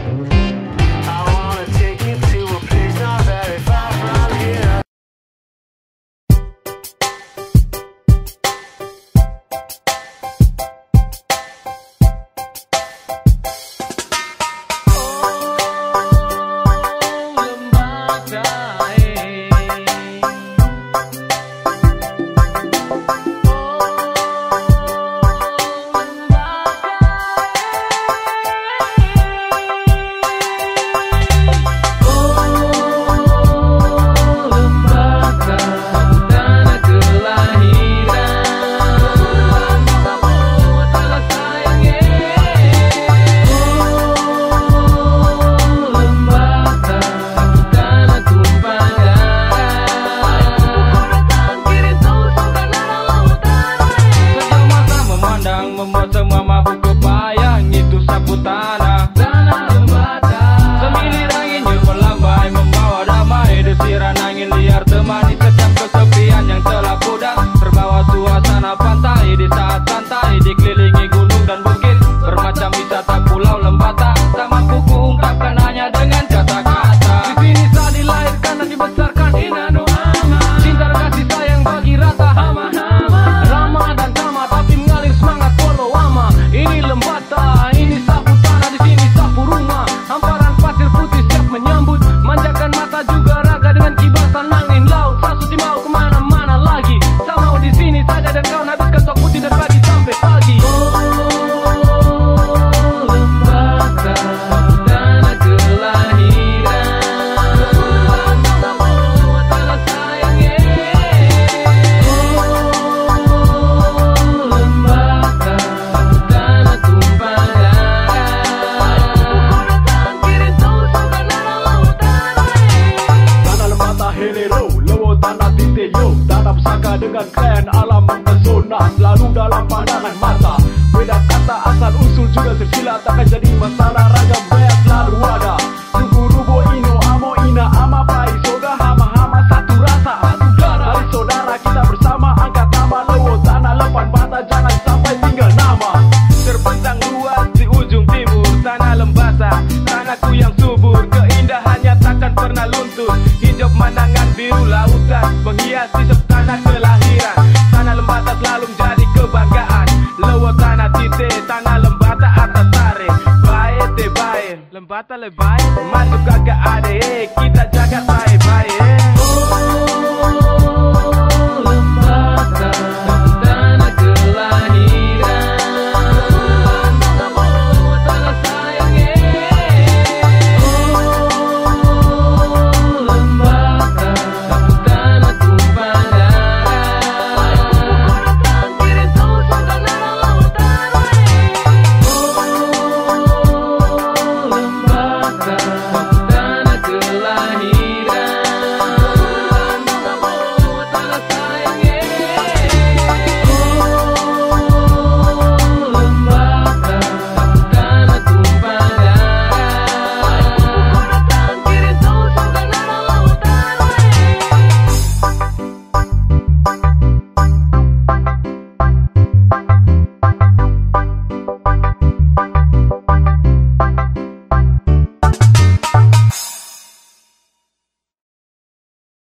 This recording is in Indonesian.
dengan klan alam mempesona, selalu dalam pandangan mata. Beda kata asal usul juga tersilat, takkan jadi masalah, ragam gaya selalu ada. Rubu-rubu ino amo ina ama pai soga hama hama satu rasa satu darah. Mari saudara kita bersama angkat nama lewo tanah lepan bata, jangan sampai tinggal nama. Terbentang luas di ujung timur tanah Lembata, tanahku yang subur, keindahannya takkan pernah luntur. Hijau pemandangan biru lautan menghiasi tanah kelahiran. Tanah Lembata selalu menjadi kebanggaan. Lewo tanah tite, tanah Lembata atas tare. Bae te bae, Lembata lebay, masuk kagak ade, kita jaga bae-bae.